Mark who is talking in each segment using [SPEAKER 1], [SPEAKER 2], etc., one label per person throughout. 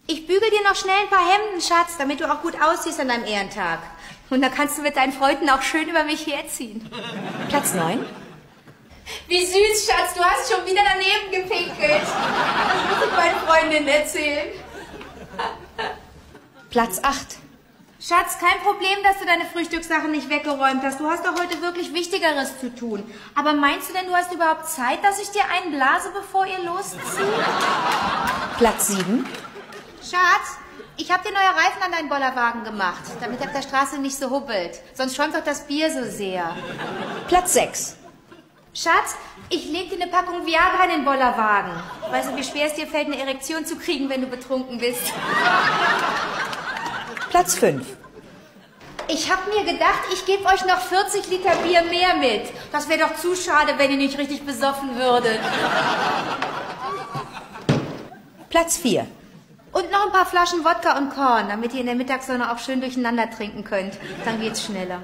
[SPEAKER 1] Ich bügel dir noch schnell ein paar Hemden, Schatz, damit du auch gut aussiehst an deinem Ehrentag. Und dann kannst du mit deinen Freunden auch schön über mich herziehen.
[SPEAKER 2] Platz 9.
[SPEAKER 1] Wie süß, Schatz, du hast schon wieder daneben gepinkelt. Das muss ich meinen Freundinnen erzählen.
[SPEAKER 2] Platz 8.
[SPEAKER 1] Schatz, kein Problem, dass du deine Frühstückssachen nicht weggeräumt hast. Du hast doch heute wirklich Wichtigeres zu tun. Aber meinst du denn, du hast überhaupt Zeit, dass ich dir einen blase, bevor ihr loszieht?
[SPEAKER 2] Platz 7.
[SPEAKER 1] Schatz, ich habe dir neue Reifen an deinen Bollerwagen gemacht, damit er auf der Straße nicht so hubbelt. Sonst schäumt doch das Bier so sehr.
[SPEAKER 2] Platz 6.
[SPEAKER 1] Schatz, ich leg dir eine Packung Viagra in den Bollerwagen. Weißt du, wie schwer es dir fällt, eine Erektion zu kriegen, wenn du betrunken bist?
[SPEAKER 2] Platz 5.
[SPEAKER 1] Ich hab mir gedacht, ich gebe euch noch 40 Liter Bier mehr mit. Das wäre doch zu schade, wenn ihr nicht richtig besoffen würdet.
[SPEAKER 2] Platz 4.
[SPEAKER 1] Und noch ein paar Flaschen Wodka und Korn, damit ihr in der Mittagssonne auch schön durcheinander trinken könnt. Dann geht's schneller.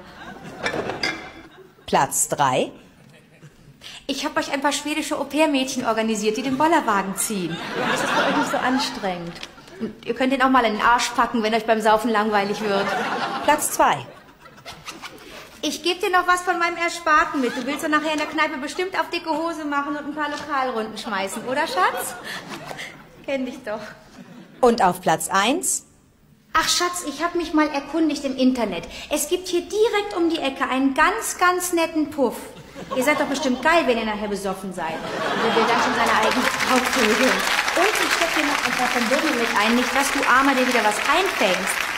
[SPEAKER 2] Platz 3.
[SPEAKER 1] Ich habe euch ein paar schwedische Au-pair-Mädchen organisiert, die den Bollerwagen ziehen. Das ist für euch nicht so anstrengend. Und ihr könnt den auch mal in den Arsch packen, wenn euch beim Saufen langweilig wird.
[SPEAKER 2] Platz 2.
[SPEAKER 1] Ich gebe dir noch was von meinem Ersparten mit. Du willst doch nachher in der Kneipe bestimmt auf dicke Hose machen und ein paar Lokalrunden schmeißen, oder Schatz? Kenn dich doch.
[SPEAKER 2] Und auf Platz 1.
[SPEAKER 1] Ach Schatz, ich habe mich mal erkundigt im Internet. Es gibt hier direkt um die Ecke einen ganz, ganz netten Puff. Ihr seid doch bestimmt geil, wenn ihr nachher besoffen seid. Der will dann schon seine eigene Frau vögeln. Und ich stecke dir noch ein paar Verbindungen mit ein, nicht dass du Armer dir wieder was einfängst.